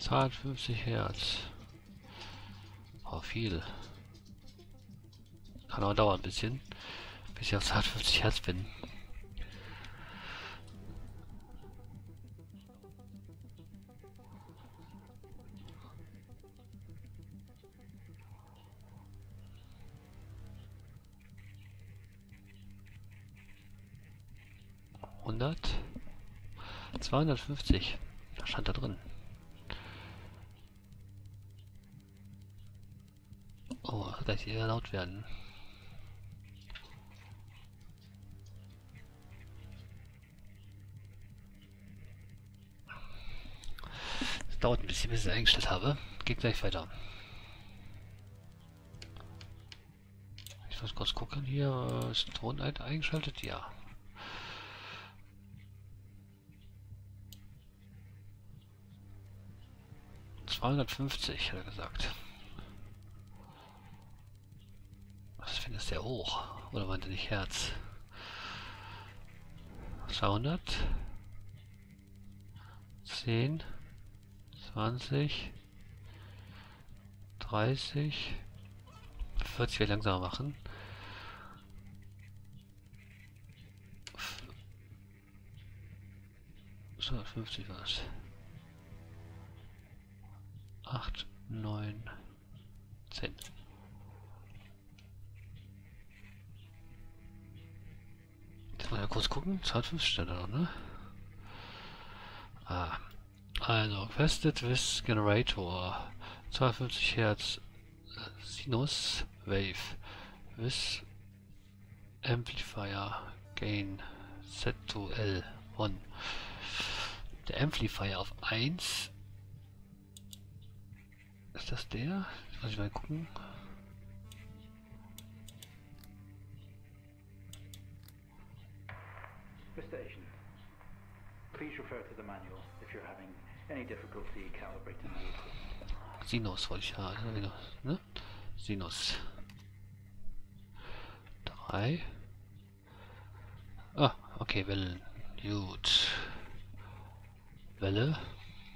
250 Hertz. Oh, viel. Kann aber dauern ein bisschen, bis ich auf 250 Hertz bin. Hundert, 250. Da stand da drin. Oh, gleich eher laut werden. Es dauert ein bisschen, bis ich es eingestellt habe. Geht gleich weiter. Ich muss kurz gucken hier. Ist Ton eingeschaltet? Ja. ...250, hat er gesagt. Das finde ich sehr hoch. Oder meinte nicht Herz? 200. 10. 20. 30. 40 will langsamer machen. 250 war es. 8, 9, 10. Jetzt mal ja kurz gucken. 250 stand da noch, ne? Ah. Also, Vested with Generator. 250 Hertz Sinus Wave with Amplifier Gain Set to L1. Der Amplifier auf 1. Ist das der? Jetzt muss ich mal gucken. Mr. Asian, please refer to the manual if you're having any difficulty calibrating the equipment. Sinus wollte ich haben, ne? Sinus. 3. Ah, okay, Wellen. Gut. Welle.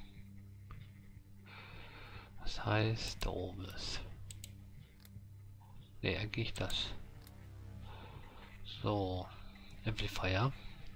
Das heißt, da oben ist. Ne, eigentlich das. So. Amplifier.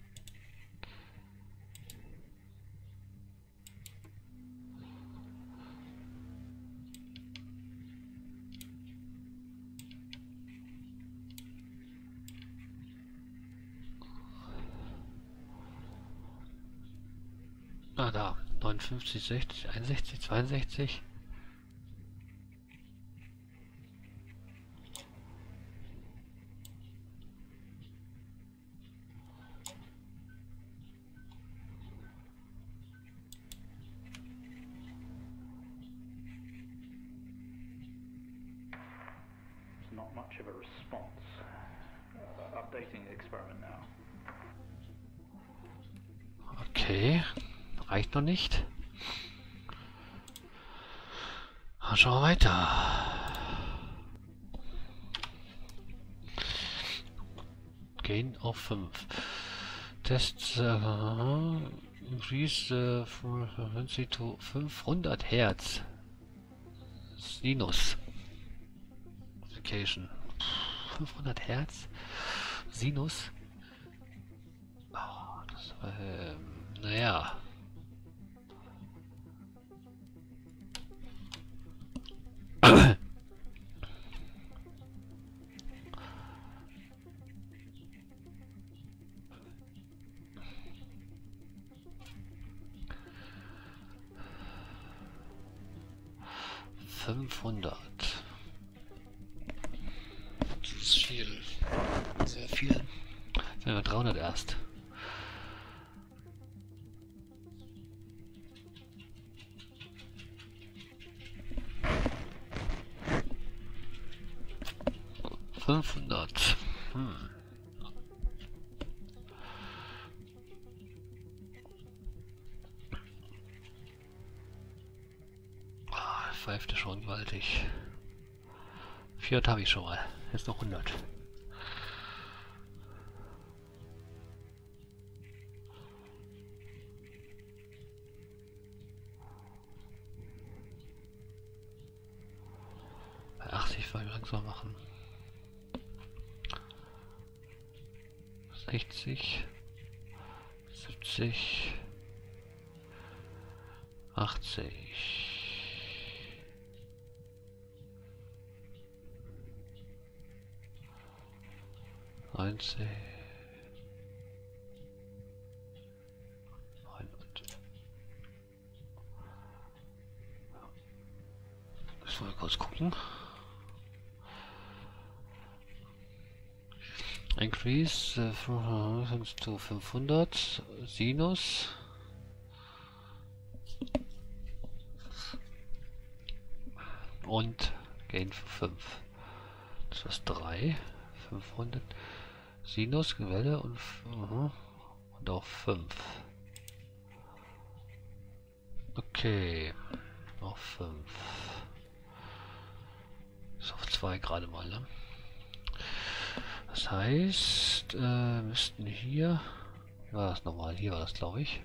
Ah, da. 59, 60, 61, 62. It's not much of a response. Updating the experiment now. Okay. Reicht noch nicht. Schauen wir weiter. Gain auf 5. Test increase frequency to 500 Hertz. Sinus. Application. 500 Hertz. Sinus. Oh, das war, naja. ...500. Das ist viel. Sehr viel. Jetzt sind wir 300 erst. ...500. Pfeift schon gewaltig. 400 habe ich schon mal. Jetzt noch 100. vielleicht langsam machen. 60, 70, 80, 90, 100. Ich mal kurz gucken. Increase to 500 Sinus. Und Gain für 5. Das ist 3. 500 Sinus, Welle und auch 5. Okay. Auf 5. Ist auf 2 gerade mal, ne? Das heißt, müssten hier... War das nochmal? Hier war das, glaube ich.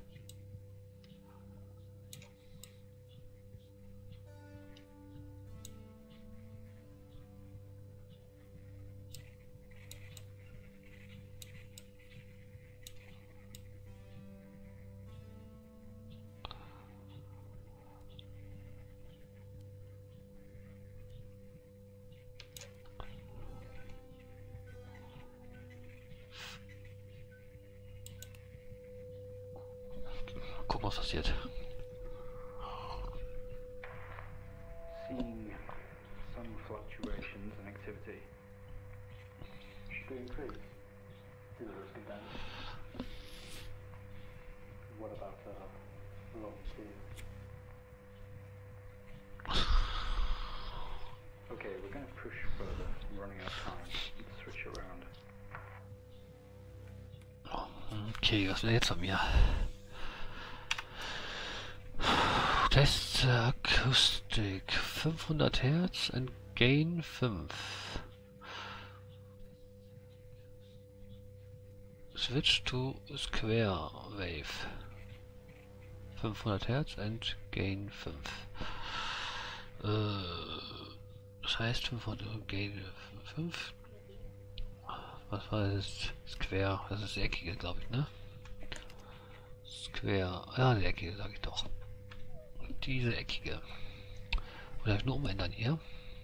Gucken, was passiert. Seeing some fluctuations in activity. Should we increase? See the risk of damage. What about long T? Okay, we're going to push further. I'm running out of time. Let's switch around. Okay, was will er jetzt von mir? Test Akustik 500 Hertz and Gain 5. Switch to Square Wave 500 Hertz and Gain 5. Das heißt 500 Gain 5. Was war das? Square, das ist die eckige, glaube ich, ne? Square, ja, die eckige, sage ich doch. Diese eckige. Oder nur umändern hier.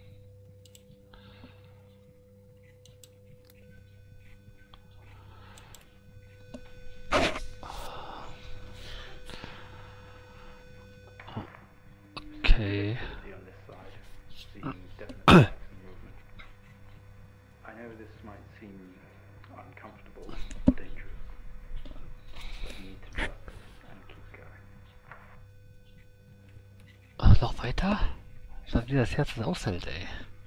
Okay. I know this might seem uncomfortable, dangerous, but you need to trust and keep going. Ach, noch weiter? Ich glaube, wie das Herz das aushält, ey.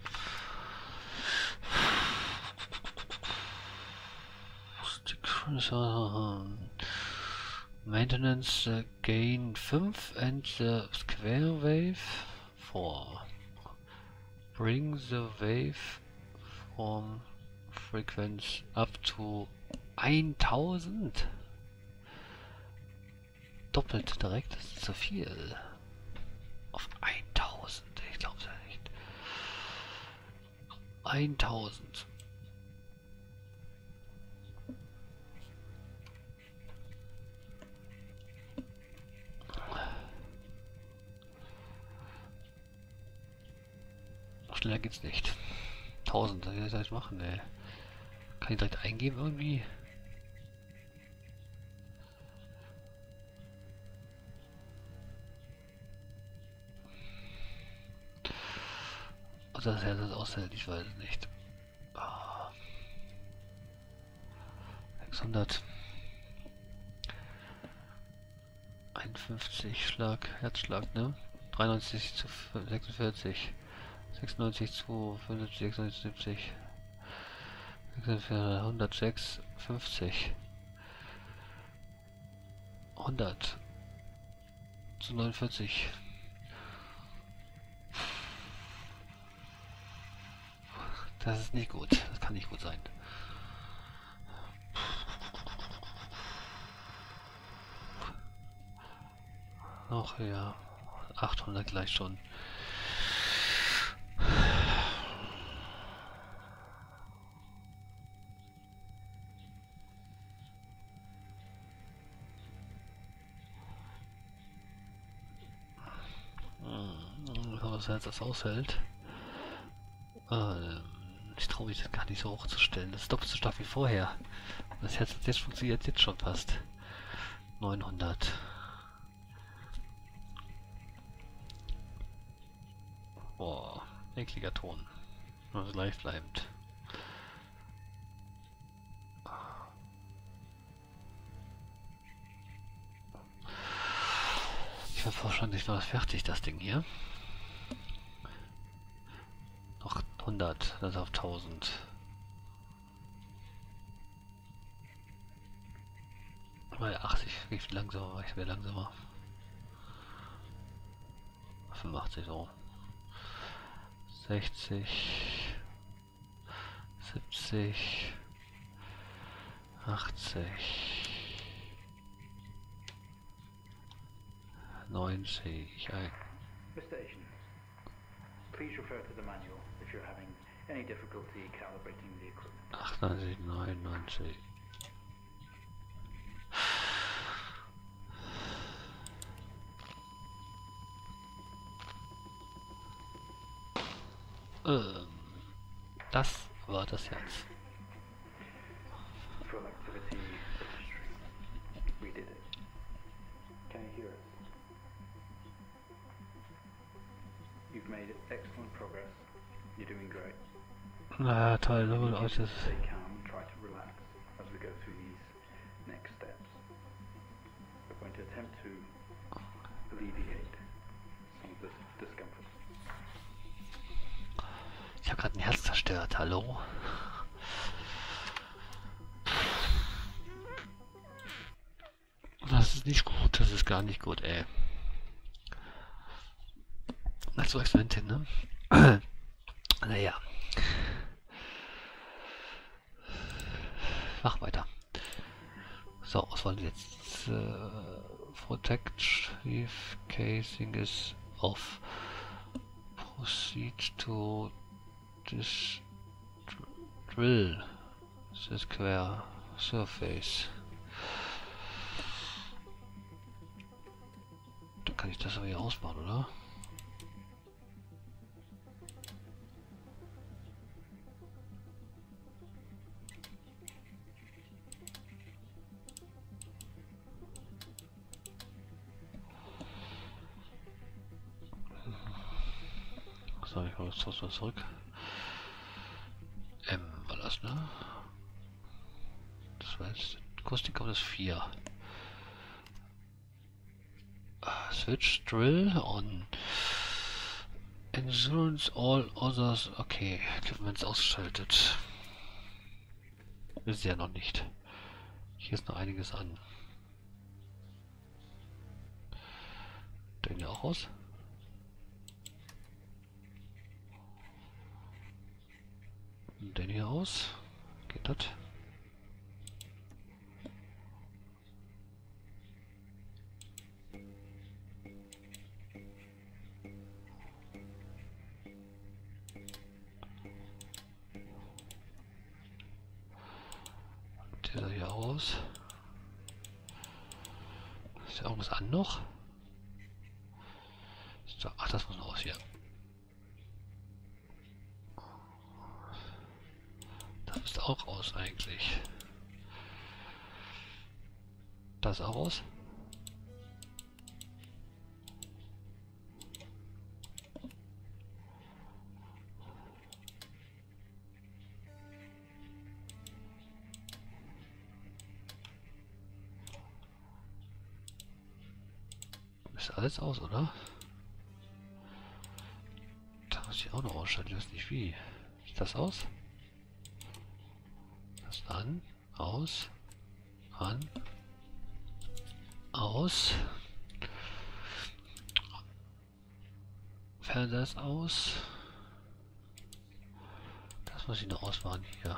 Maintenance gain 5 and square wave 4. Bring the wave from frequency up to 1000. Doppelt direkt, das ist zu viel. Auf 1000, ich glaube es ja nicht. 1000. Schneller geht's nicht. 1000, was soll ich machen, ey? Kann ich direkt eingeben irgendwie? Also das Herz ist aushält, ich weiß es nicht. 600. 51 Schlag, Herzschlag, ne? 93 zu 46. 96 zu 75, 76, 106, 50, 100 zu 49. Das ist nicht gut, das kann nicht gut sein. Noch höher, 800 gleich schon. groß das aushält. Ich traue mich das gar nicht so hochzustellen. Das ist doppelt so stark wie vorher. Das jetzt funktioniert jetzt schon fast. 900. Boah, ekliger Ton. Also live bleibend. Ich war wahrscheinlich noch fertig, das Ding hier. Noch 100, das auf 1000. Bei 80, wie viel langsamer war ich? Wäre langsamer. 85 so. 60, 70, 80, 90. Mr. Asian, please refer to the manual if you're having any difficulty calibrating the equipment. 98, 99. Das war das jetzt. Full activity registry. We did it. Can you hear us? You've made excellent progress. You're doing great. Na toll, so gut aus. Stay calm and try to relax as we go through these next steps. We're going to attempt to alleviate some of this discomfort. Ich habe gerade ein Herz zerstört, hallo? Das ist nicht gut, das ist gar nicht gut, ey. Also Experimentin, ne? Naja. Mach weiter. So, was wollen wir jetzt? Protective casing is off. Proceed to this drill the square surface. Da kann ich das aber hier ausbauen, oder? So, ich komme jetzt trotzdem zurück. War das, ne? Das war jetzt. Akustik auf das 4. Switch Drill on. Insurance all others. Okay, Equipment ausgeschaltet. Ist ja noch nicht. Hier ist noch einiges an. Den hier auch aus. Den hier aus. Geht das? Dieser hier aus. Ist ja irgendwas an noch? So, ach, das muss noch aus hier. Das ist auch aus eigentlich. Das auch aus. Ist alles aus, oder? Da muss ich auch noch ausschalten, ich weiß nicht wie. Ist das aus? Das an, aus, an, aus. Fernseher ist aus. Das muss ich noch ausmachen hier.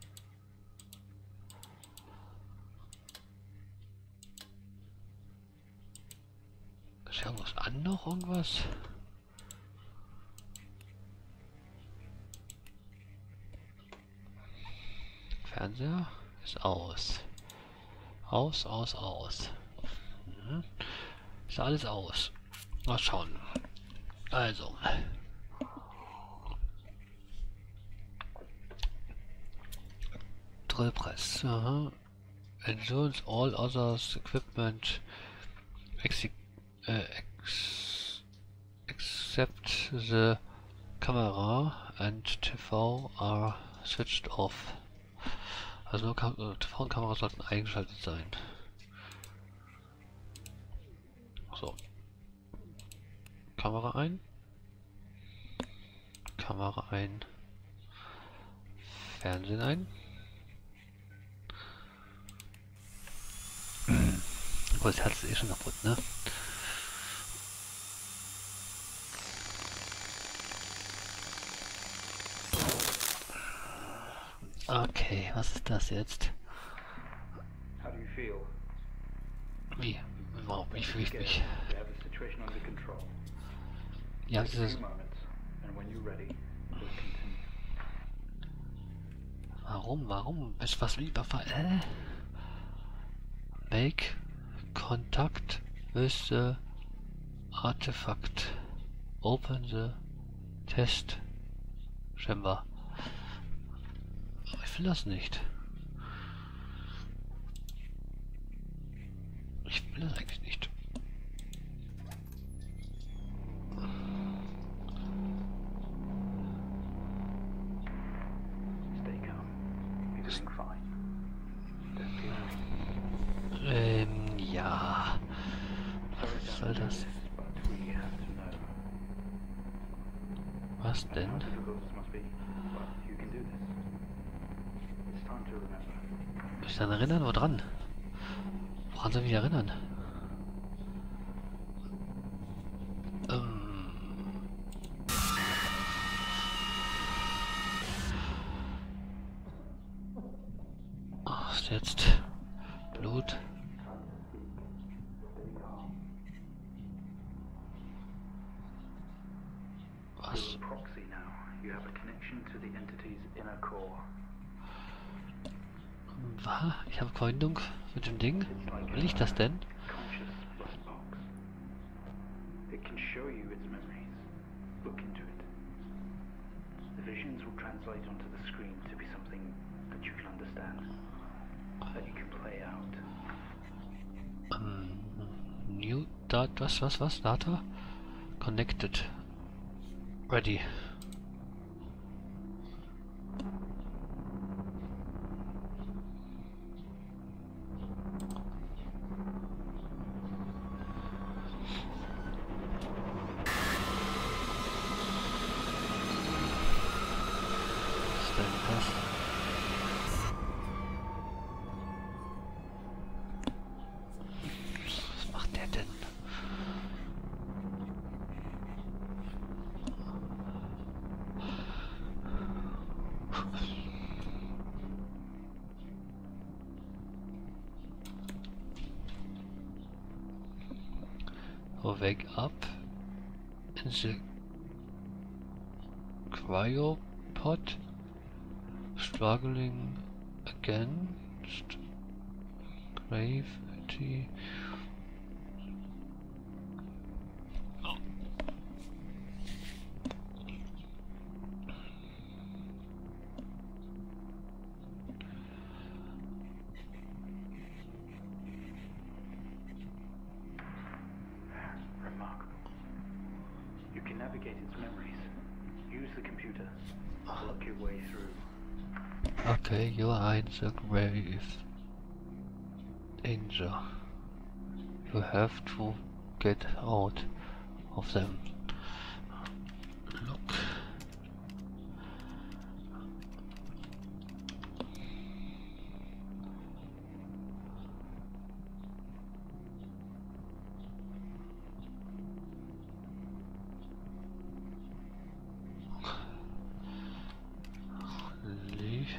Ist ja irgendwas an noch irgendwas? Fernseher ist aus. Aus, aus, aus. Mhm. Ist alles aus. Mal schauen. Also. Drill press. Aha. Ensures all others equipment except the camera and TV are switched off. Also nur TV und Kamera sollten eingeschaltet sein. So. Kamera ein. Kamera ein. Fernsehen ein. Oh, das Herz ist eh schon kaputt, ne? Okay, was ist das jetzt? How do you feel? Wie? Warum? Wie fühle ich mich? You have the situation under control. Ja, Take a dieses... few moments, and when you're ready, we'll continue. Warum? Ist was lieber Make contact with the artifact. Open the test chamber. Aber ich will das nicht. Ich will das eigentlich nicht. Stay calm. You're doing fine. Don't be worried. Ja. Sorry Was to soll do das? this, but we have to know. Was I know denn? how difficult this must be, but you can do this. It's time to remember. Mich dann erinnern? Woran? Woran soll ich mich erinnern? Was ist jetzt? Blut? Was? You're a proxy now. You have a connection to the entity's inner core. Was? Ich habe Verbindung mit dem Ding? Will ich das denn? Conscious blood box. It can show you its memories. Look into it. The visions will translate onto the screen to be something that you can understand, that you can play out. New Data, was? Data? Connected. Ready. Was ist denn das? Was macht der denn? Wake up in the cryopod, struggling against gravity. Remarkable. You can navigate its memories. Use the computer. Look your way through. Okay, you are in the grave danger. You have to get out of them. Look. Leave.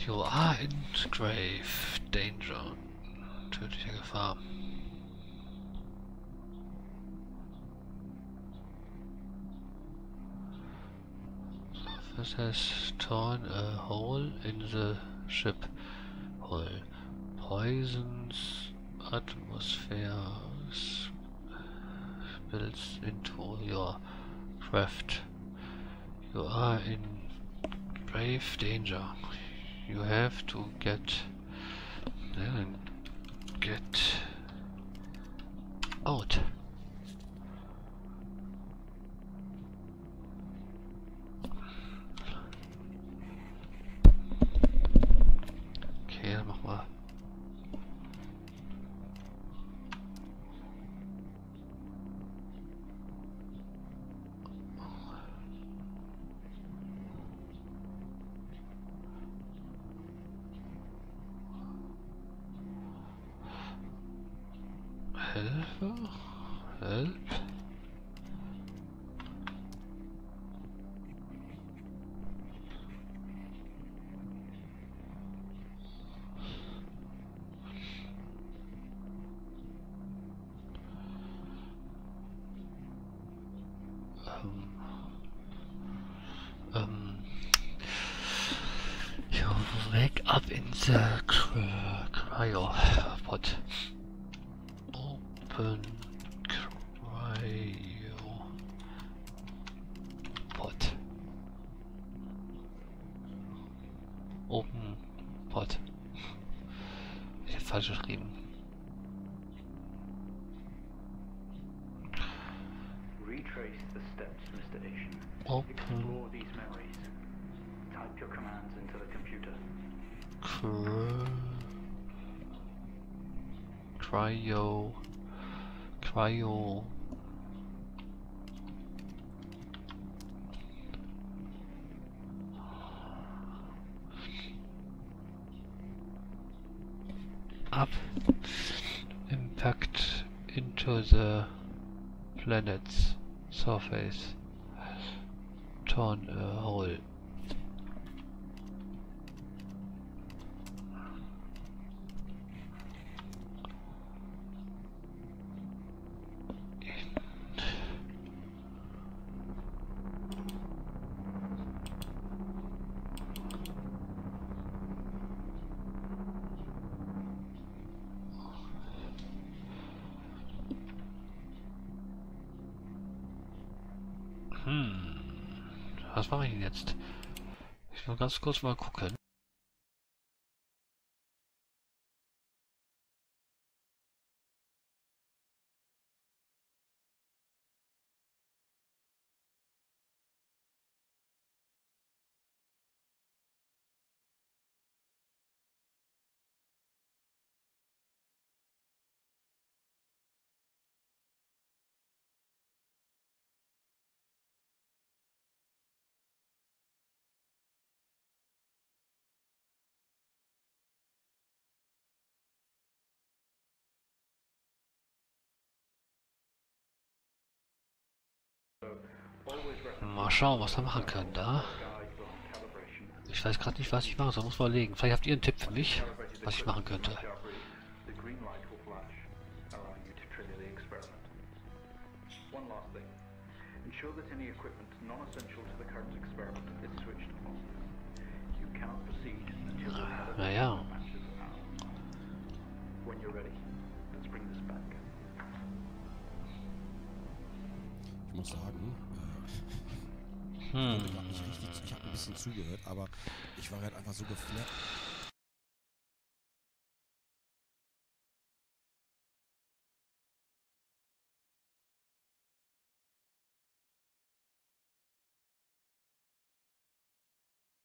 You are in grave danger. Tödliche Gefahr. This has torn a hole in the ship hull. Poisons atmosphere spills into your craft. You are in grave danger. You have to get out. Okay, dann mach mal. Hilfe? Help? You wake up in the cryo pod. Open cryo pod. Open pod. Ich hab falsch geschrieben. Retrace the steps, Mr. Asian. Open Explore these memories. Type your commands into the computer. cryo up impact into the planet's surface, torn a hole. Was mache ich denn jetzt? Ich will ganz kurz mal gucken. Mal schauen, was wir machen können da. Ich weiß gerade nicht, was ich machen soll. Muss mal überlegen. Vielleicht habt ihr einen Tipp für mich, was ich machen könnte. Naja. Ich muss sagen, ich habe nicht richtig, ich habe ein bisschen zugehört, aber ich war halt einfach so geflasht.